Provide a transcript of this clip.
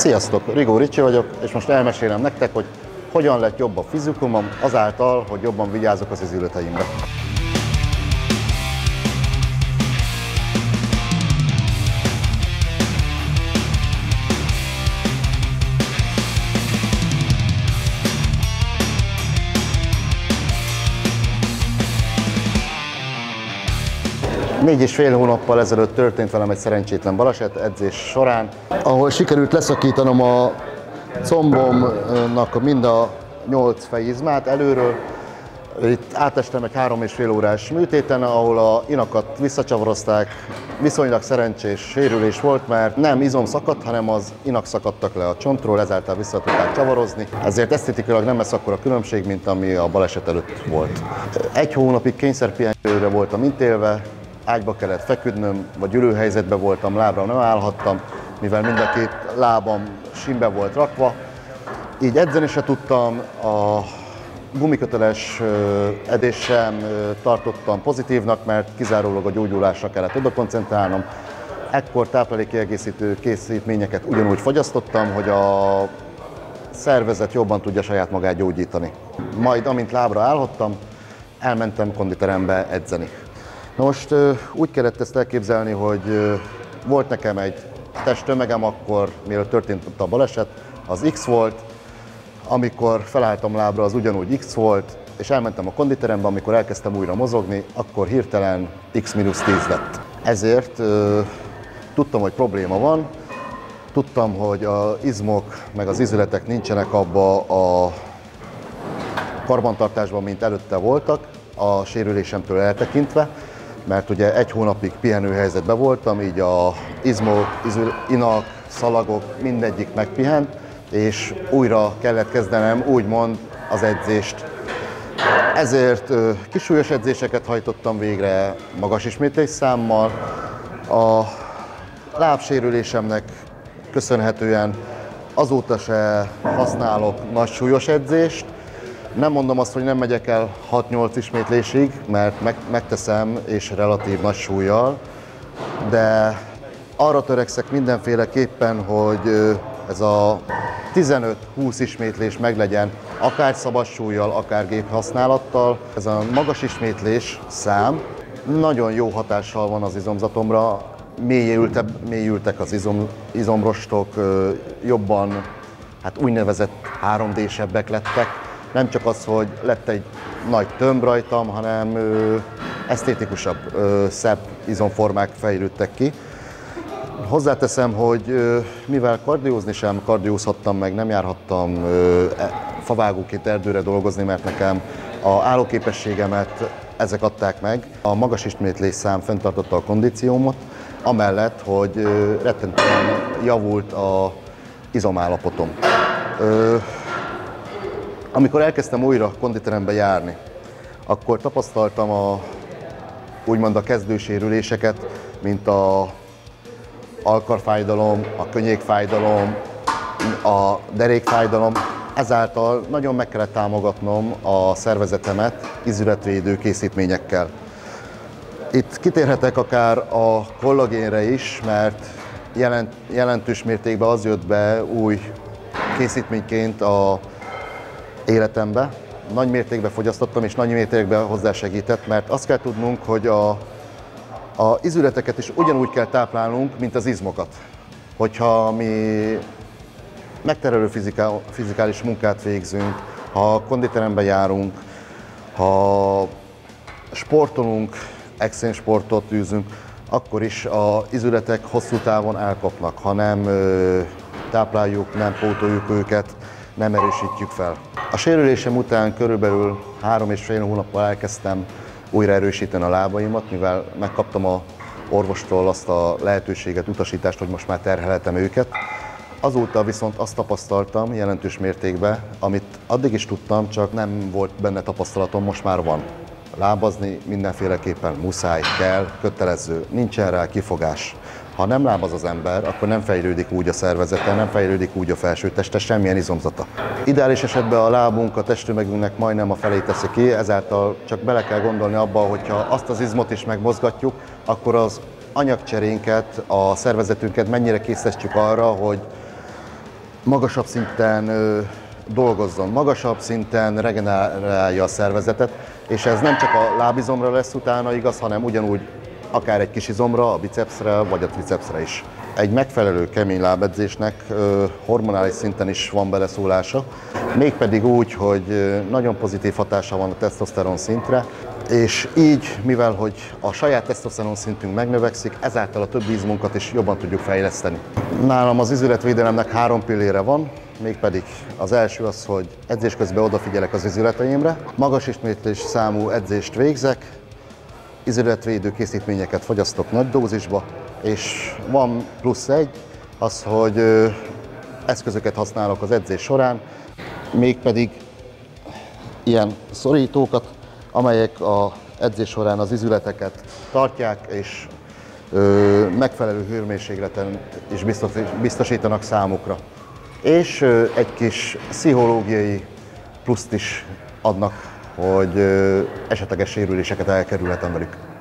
Sziasztok, Rigó Ricsi vagyok, és most elmesélem nektek, hogy hogyan lett jobb a fizikumom azáltal, hogy jobban vigyázok az izületeimre. Négy és fél hónappal ezelőtt történt velem egy szerencsétlen baleset edzés során, ahol sikerült leszakítanom a combomnak mind a 8 fejizmát előről. Itt átestem egy 3,5 órás műtéten, ahol a inakat visszacsavarozták. Viszonylag szerencsés sérülés volt, mert nem izom szakadt, hanem az inak szakadtak le a csontról, ezáltal vissza tudták csavarozni. Ezért esztétikailag nem lesz akkora különbség, mint ami a baleset előtt volt. Egy hónapig kényszerpihenőre voltam ítélve, ágyba kellett feküdnöm, vagy ülőhelyzetben voltam, lábra nem állhattam, mivel mind a két lábam sínbe volt rakva. Így edzeni se tudtam, a gumiköteles edést sem tartottam pozitívnak, mert kizárólag a gyógyulásra kellett oda koncentrálnom. Ekkor táplálékkiegészítő készítményeket ugyanúgy fogyasztottam, hogy a szervezet jobban tudja saját magát gyógyítani. Majd amint lábra állhattam, elmentem konditerembe edzeni. Na most úgy kellett ezt elképzelni, hogy volt nekem egy testtömegem akkor, mielőtt történt a baleset, az X volt, amikor felálltam lábra, az ugyanúgy X volt, és elmentem a konditerembe, amikor elkezdtem újra mozogni, akkor hirtelen X-10 lett. Ezért tudtam, hogy probléma van, tudtam, hogy az izmok meg az izületek nincsenek abba a karbantartásban, mint előtte voltak, a sérülésemtől eltekintve, mert ugye egy hónapig pihenőhelyzetben voltam, így a izmok, inak, szalagok mindegyik megpihent, és újra kellett kezdenem úgymond az edzést. Ezért kisúlyos edzéseket hajtottam végre magas ismétlésszámmal. A lábsérülésemnek köszönhetően azóta se használok nagy súlyos edzést. Nem mondom azt, hogy nem megyek el 6-8 ismétlésig, mert megteszem, és relatív nagy súllyal, de arra törekszek mindenféleképpen, hogy ez a 15-20 ismétlés meglegyen, akár szabad súllyal, akár géphasználattal. Ez a magas ismétlés szám nagyon jó hatással van az izomzatomra, mélyültek az izomrostok, jobban, hát úgynevezett 3D-sebbek lettek. Nem csak az, hogy lett egy nagy tömb rajtam, hanem esztétikusabb, szebb izomformák fejlődtek ki. Hozzáteszem, hogy mivel kardiózni sem kardiózhattam meg, nem járhattam favágóként erdőre dolgozni, mert nekem a állóképességemet ezek adták meg. A magas ismétlésszám fenntartotta a kondíciómat, amellett, hogy rettentően javult az izomállapotom. Amikor elkezdtem újra konditerembe járni, akkor tapasztaltam úgymond a kezdősérüléseket, mint a alkarfájdalom, a könnyékfájdalom, a derékfájdalom. Ezáltal nagyon meg kellett támogatnom a szervezetemet izületvédő készítményekkel. Itt kitérhetek akár a kollagénre is, mert jelentős mértékben az jött be új készítményként a életembe. Nagy mértékben fogyasztottam, és nagy mértékben hozzásegített, mert azt kell tudnunk, hogy a izületeket is ugyanúgy kell táplálnunk, mint az izmokat. Hogyha mi megterhelő fizikális munkát végzünk, ha konditerembe járunk, ha sportolunk, extrém sportot űzünk, akkor is az izületek hosszú távon elkapnak, ha nem tápláljuk, nem pótoljuk őket, nem erősítjük fel. A sérülésem után körülbelül 3,5 hónappal elkezdtem újra erősíteni a lábaimat, mivel megkaptam az orvostól azt a lehetőséget, utasítást, hogy most már terhelhetem őket. Azóta viszont azt tapasztaltam jelentős mértékben, amit addig is tudtam, csak nem volt benne tapasztalatom, most már van. Lábazni mindenféleképpen muszáj, kell, kötelező, nincsen rá kifogás. Ha nem lábaz az ember, akkor nem fejlődik úgy a szervezete, nem fejlődik úgy a felsőteste, semmilyen izomzata. Ideális esetben a lábunk a testtömegünknek majdnem a felét teszi ki, ezáltal csak bele kell gondolni abba, hogyha azt az izmot is megmozgatjuk, akkor az anyagcserénket, a szervezetünket mennyire készítjük arra, hogy magasabb szinten dolgozzon, magasabb szinten regenerálja a szervezetet, és ez nem csak a lábizomra lesz utána igaz, hanem ugyanúgy akár egy kis izomra, a bicepsre vagy a tricepsre is. Egy megfelelő kemény lábedzésnek hormonális szinten is van beleszólása, mégpedig úgy, hogy nagyon pozitív hatása van a tesztoszteron szintre, és így, mivel hogy a saját tesztoszteron szintünk megnövekszik, ezáltal a többi izmunkat is jobban tudjuk fejleszteni. Nálam az izületvédelemnek 3 pillére van, mégpedig az első az, hogy edzés közben odafigyelek az izületeimre, magas ismétlés számú edzést végzek, izületvédő készítményeket fogyasztok nagy dózisba, és van plusz egy, az, hogy eszközöket használok az edzés során, mégpedig ilyen szorítókat, amelyek az edzés során az izületeket tartják, és megfelelő hőmérsékleten is biztosítanak számukra. És egy kis pszichológiai pluszt is adnak, hogy esetleges sérüléseket elkerülhetem velük.